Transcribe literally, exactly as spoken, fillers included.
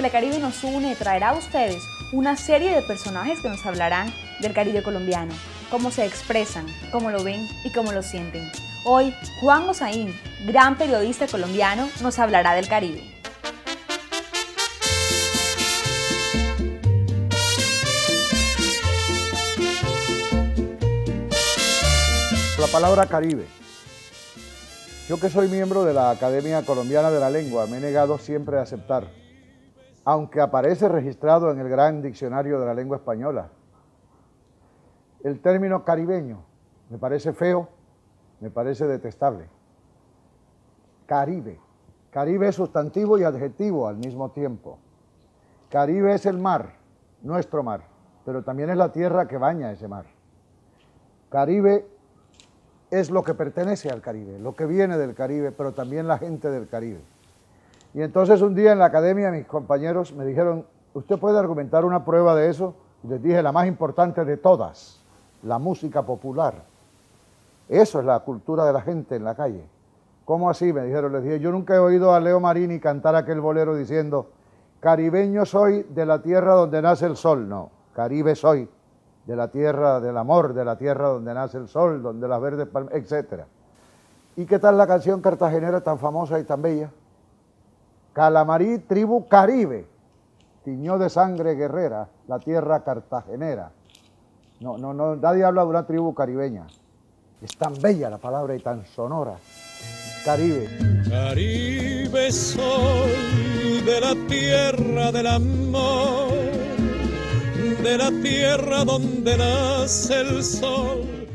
Telecaribe nos une traerá a ustedes una serie de personajes que nos hablarán del Caribe colombiano, cómo se expresan, cómo lo ven y cómo lo sienten. Hoy, Juan Osaín, gran periodista colombiano, nos hablará del Caribe. La palabra Caribe. Yo que soy miembro de la Academia Colombiana de la Lengua, me he negado siempre a aceptar, aunque aparece registrado en el Gran Diccionario de la Lengua Española, el término caribeño. Me parece feo, me parece detestable. Caribe. Caribe es sustantivo y adjetivo al mismo tiempo. Caribe es el mar, nuestro mar, pero también es la tierra que baña ese mar. Caribe es lo que pertenece al Caribe, lo que viene del Caribe, pero también la gente del Caribe. Y entonces un día en la academia mis compañeros me dijeron, ¿usted puede argumentar una prueba de eso? Y les dije, la más importante de todas, la música popular. Eso es la cultura de la gente en la calle. ¿Cómo así? Me dijeron, les dije, yo nunca he oído a Leo Marini cantar aquel bolero diciendo, caribeño soy de la tierra donde nace el sol. No, Caribe soy de la tierra del amor, de la tierra donde nace el sol, donde las verdes palmas, etcétera. ¿Y qué tal la canción cartagenera tan famosa y tan bella? Calamarí, tribu Caribe, tiñó de sangre guerrera la tierra cartagenera. No, no, no, nadie habla de una tribu caribeña. Es tan bella la palabra y tan sonora. Caribe. Caribe soy de la tierra del amor, de la tierra donde nace el sol,